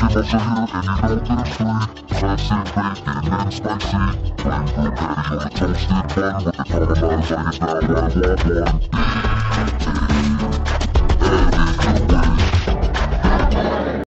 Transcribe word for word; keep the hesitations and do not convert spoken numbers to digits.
chips are here and you don't get it free. Classic bacon and spicy. Rainbow patty on a toasted bun with the caramelized onions now I want one.